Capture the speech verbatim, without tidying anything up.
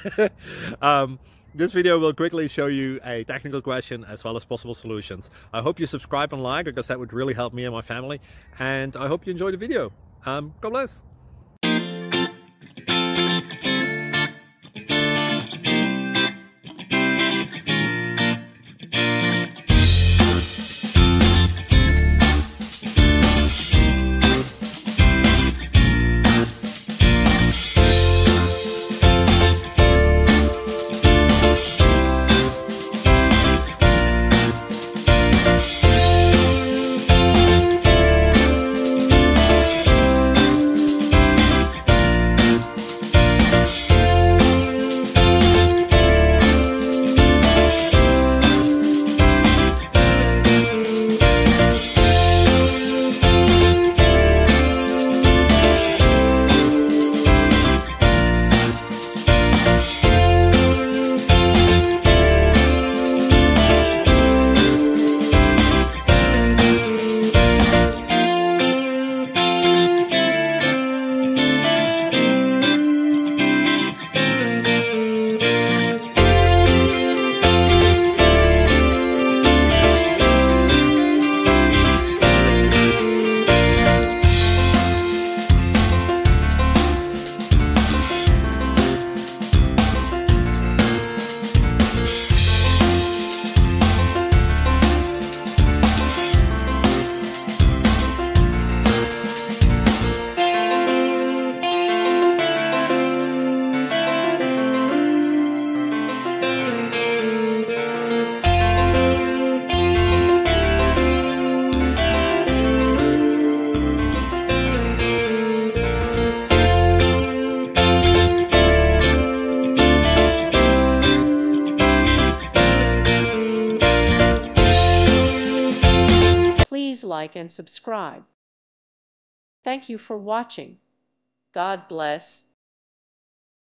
um, this video will quickly show you a technical question as well as possible solutions. I hope you subscribe and like, because that would really help me and my family. And I hope you enjoy the video. Um, God bless. Please like and subscribe. Thank you for watching. God bless.